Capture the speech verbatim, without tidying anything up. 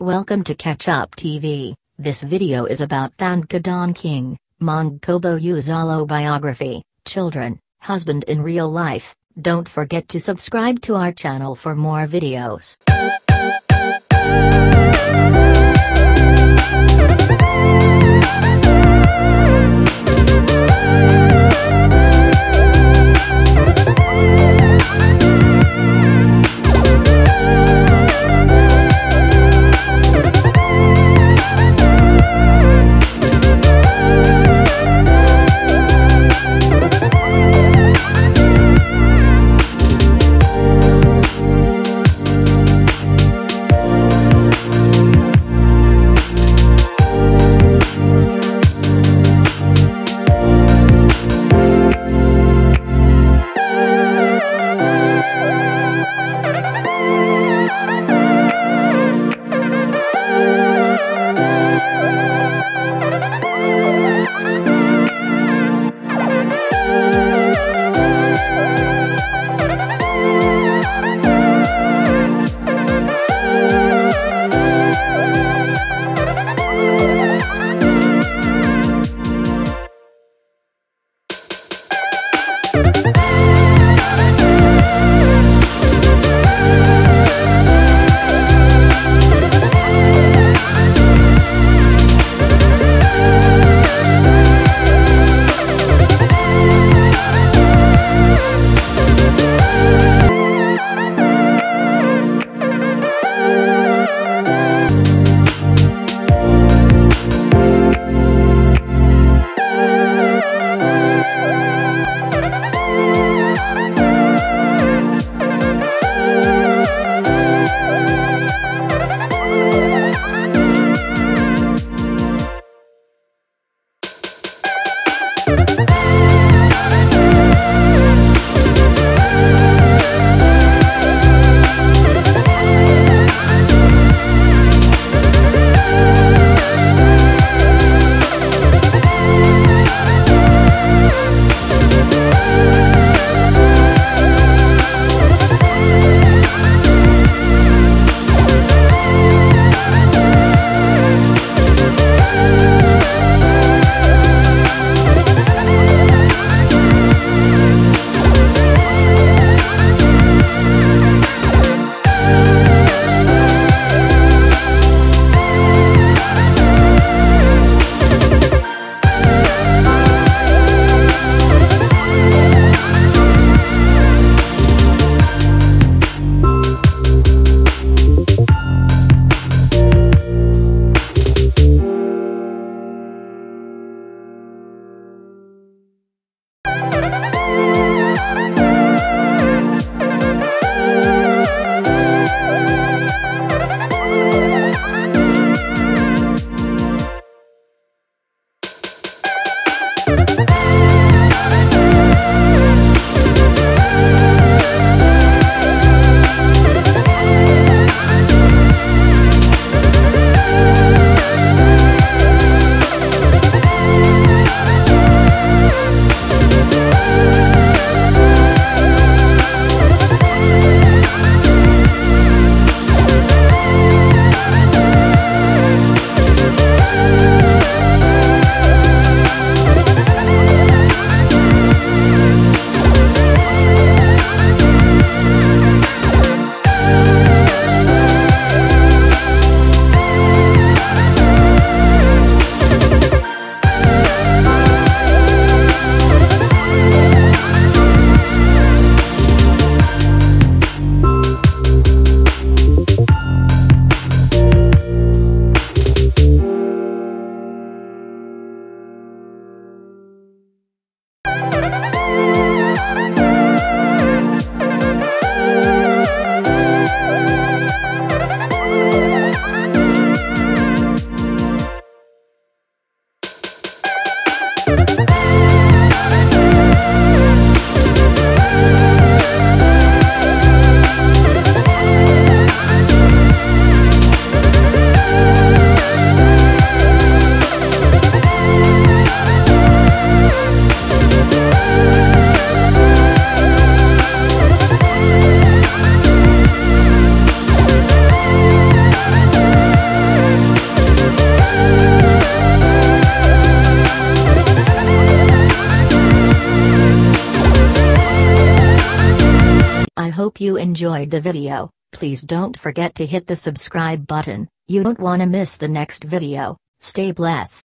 Welcome to Catch Up T V. This video is about Thandeka Dawn King, MaNgcobo Uzalo biography, children, husband in real life. Don't forget to subscribe to our channel for more videos. I hope you enjoyed the video. Please don't forget to hit the subscribe button. You don't want to miss the next video. Stay blessed.